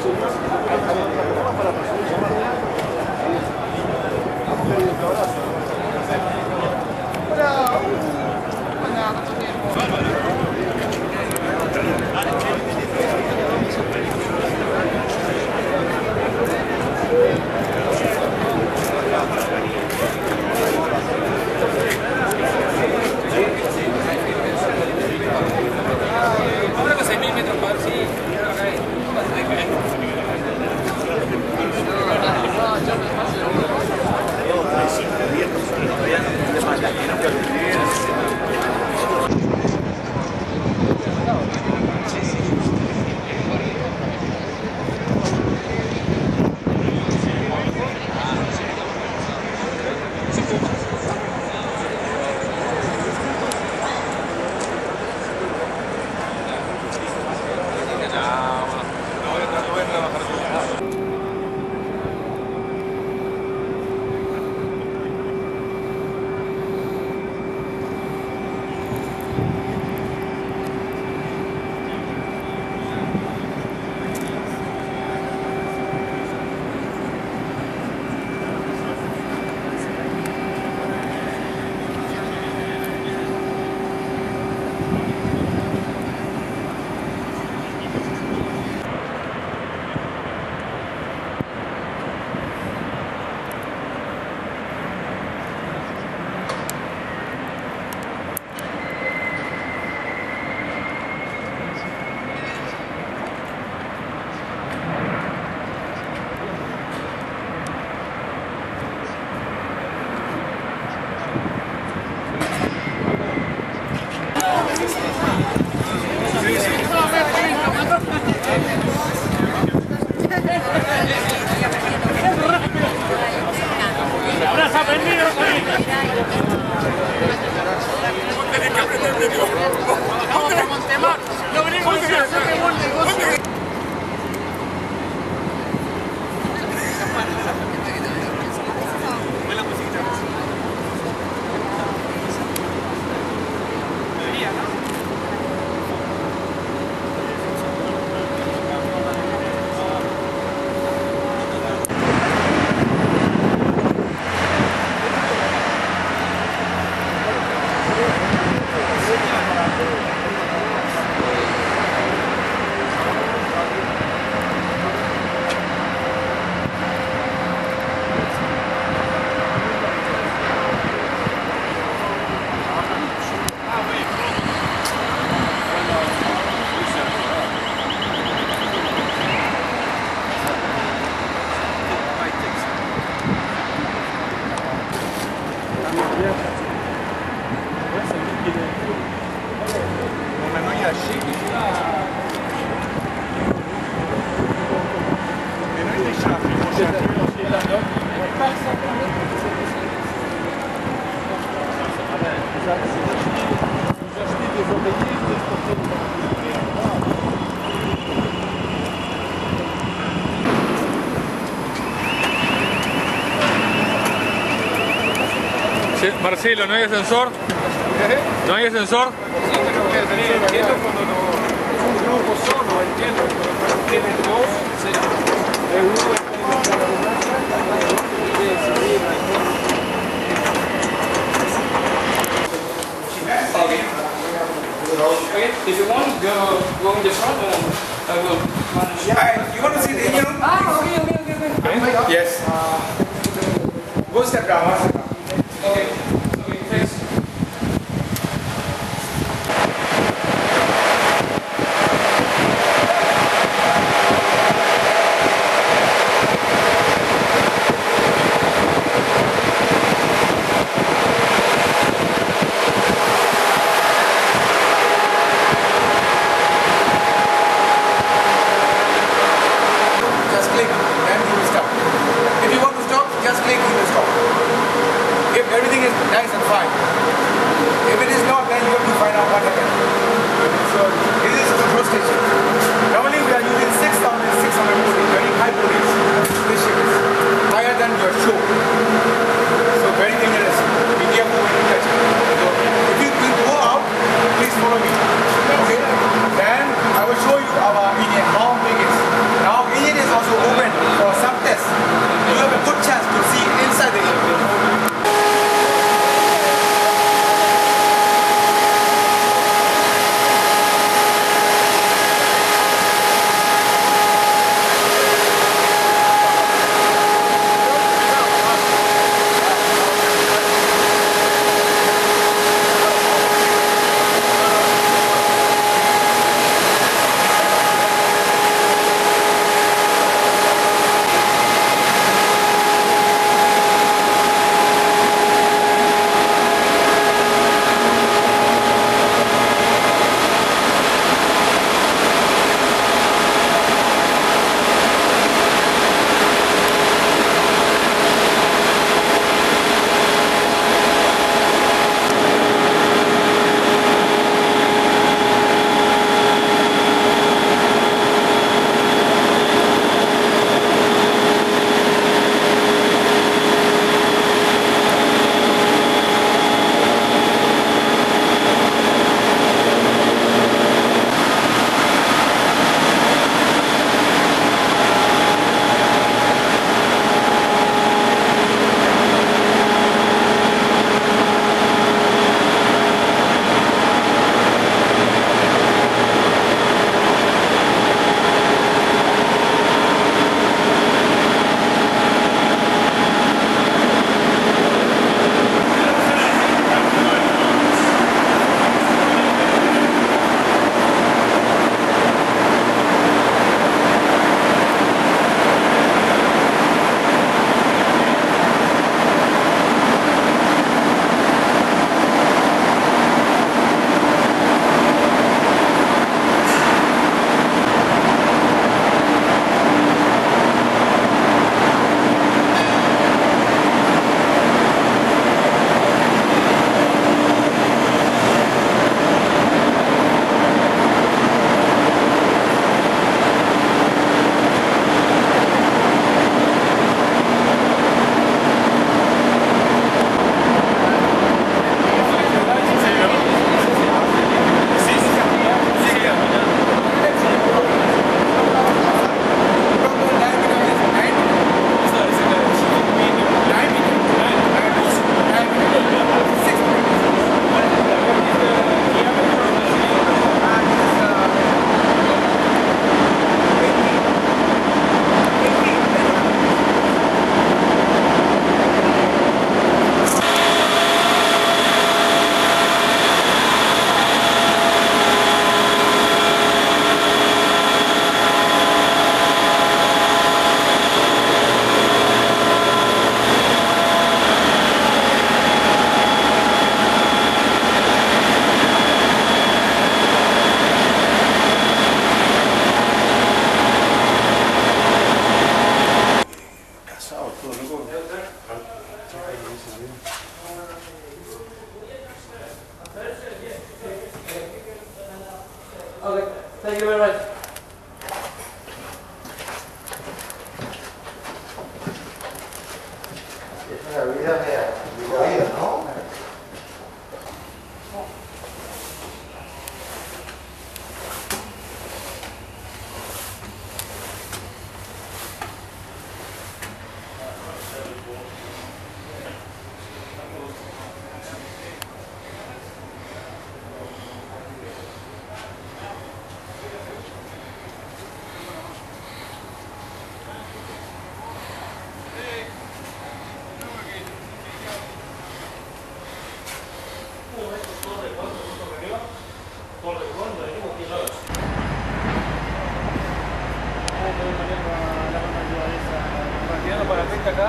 Marcelo, ¿no hay ascensor? ¿No hay ascensor? Sí, pero entiendo cuando un grupo solo, entiendo, pero cuando tienen dos, de uno Okay, if you want, go in the front and I will manage. Yeah, you want to see the engine room? Okay. Yes. Go step down, one step down. Okay, thanks. Just click, then you will stop. If you want to stop, just click, you will stop. acá.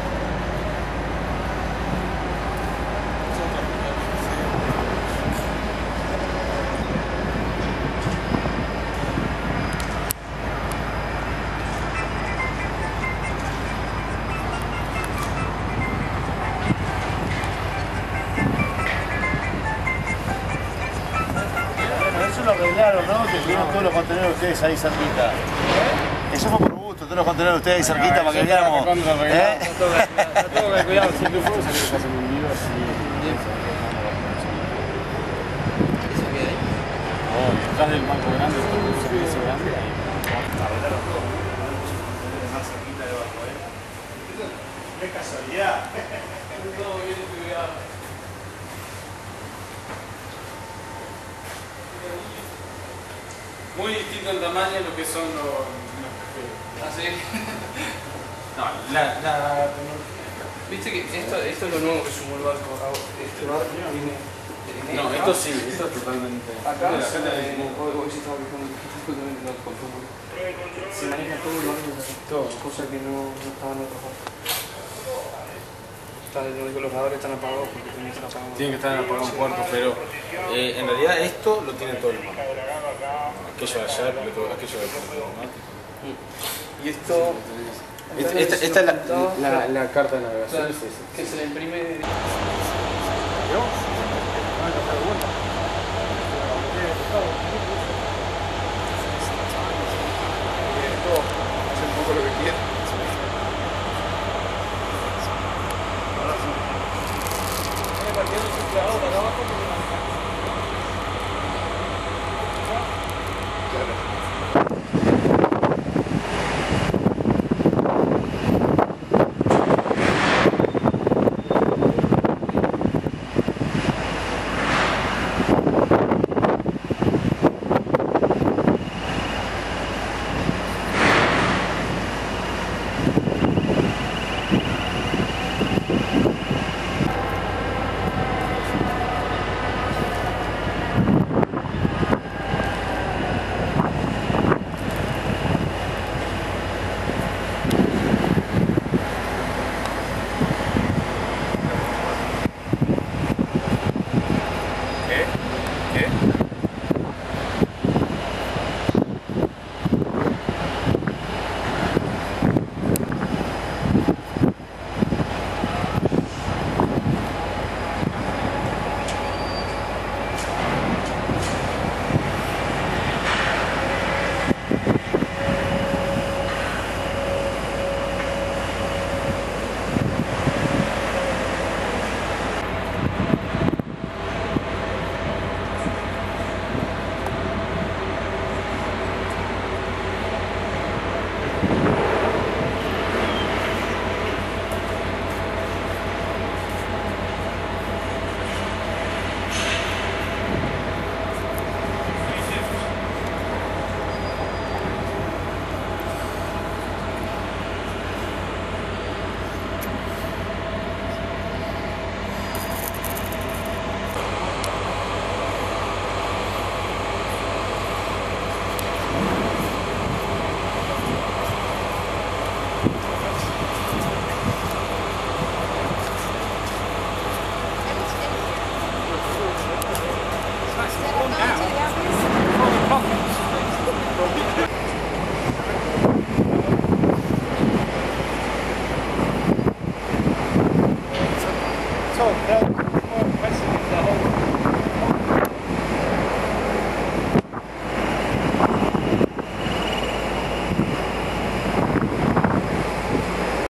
Eso lo arreglaron, ¿no? Que tuvieron todos los contenedores de ustedes ahí cerquita. Eso fue por gusto, todos los contenedores de ustedes ahí cerquita para que viéramos. Está todo calculado, siempre fue salir que pasen un video así. ¿Eso qué hay? Detrás del banco grande, todo un servicio grande. Qué casualidad. Todo bien estudiado. Muy distinto en tamaño lo que son los perfiles. ¿Ah, sí? No, la Viste que esto es lo nuevo que sumó el barco. Este barco tiene... no, esto sí, esto es totalmente. Acá, la gente hoy se estaba quejando que justamente no consumo. Se maneja todo el barco, todo, cosa que no estaba en otros barcos. Los lavadores están apagados porque tienen que estar apagados. tienen que estar en apagado un cuarto, pero en realidad esto lo tienen todos los barcos. Aquello de allá, aquello de automático. Y esto... Esta es la carta de navegación. Claro, que se le imprime... Hace un poco lo que quiere. So,